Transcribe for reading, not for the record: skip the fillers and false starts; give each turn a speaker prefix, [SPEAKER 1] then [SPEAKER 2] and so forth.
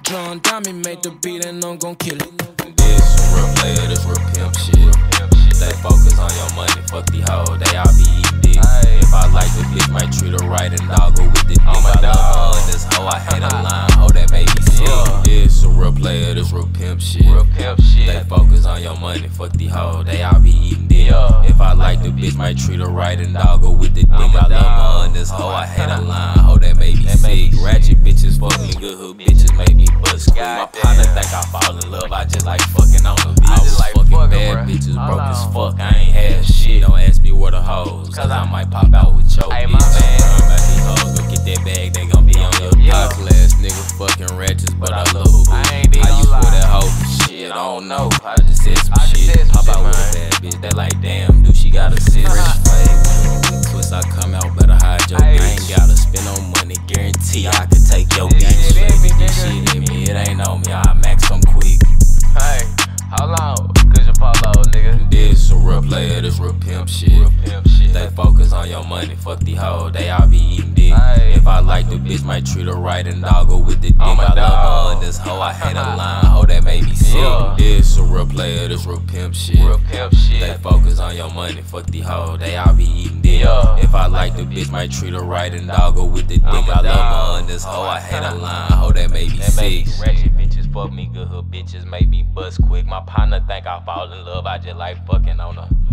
[SPEAKER 1] drum, Diamond made the beat and I'm gon' kill it.
[SPEAKER 2] This real player, this real pimp shit. Stay focused on your money, fuck the hoe, they all be eating dick. If I like the bitch, might treat her right and I'll go with the dick. I love her and this hoe, I hate a line, hoe that made me sick. This a real player, this real pimp shit. Stay focused on your money, fuck the hoe, they all be eating dick. If I like the bitch, might treat her right and I'll go with the dick. I love her and this hoe, I hate a line, hoe that made me sick. Ratchet bitches fuck me good, hood bitches make me bust quick. My partner think I fall in love, I just like fucking on the beat. I was fucking bad bitches, broke as fuck, I ain't had shit. Don't ask me where the hoes, cause I might pop out with your bitch. About these hoes, go get that bag, they gon' be on your dick. Class nigga fucking ratchets, but I love her. How you for that hoe? Shit, I don't know, I just said some shit. Pop out with a bad bitch, they like damn, do she got a sis? Fresh fade with a twist, I come out, better hide your bitch. I ain't gotta spend no money, guarantee I could take your bitch. Baby, this shit in me, it ain't on me, I max them quick.
[SPEAKER 3] Hey, hold on, cause you polo, nigga.
[SPEAKER 2] This a real player, this real pimp shit. Stay focused on your money, fuck the hoe, they all be eating dick. If I like the bitch, might treat her right and I'll go with the dick. I love her and this hoe, I hate a line, hoe that made me sick. This a real player, this real pimp shit. Stay focused on your money, fuck the hoe, they all be eating dick. If I like the bitch, might treat her right and I'll go with the dick. I love her and this hoe, I hate a line, hoe that made me sick.
[SPEAKER 3] Ratchet bitches fuck me good, hood bitches make me bust quick. My partner think I fall in love, I just like fucking on her.